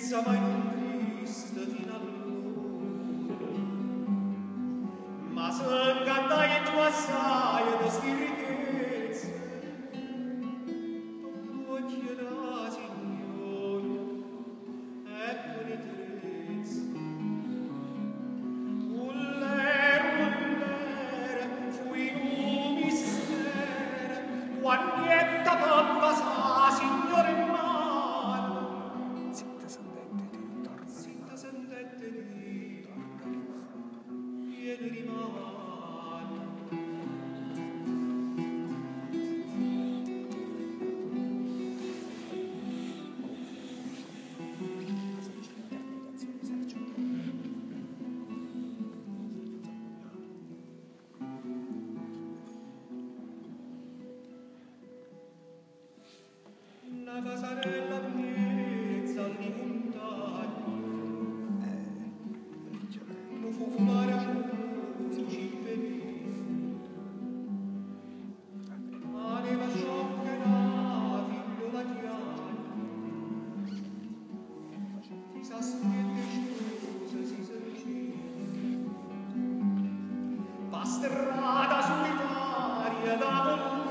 essa mai non triste fino allora, ma s'ingannai e tu assai da sti ricchezze, tu chieda signore e penitenza. Uller, fui un mistero, quantietta pompa sa, signore mano. Zitta sentette di viene rimano. La casarella piezza di montagna, lo fu fumare a un cippellino, anima sciocca na figliola chiara, si s'aspetta scusa, si sercina, pasterrata solitaria da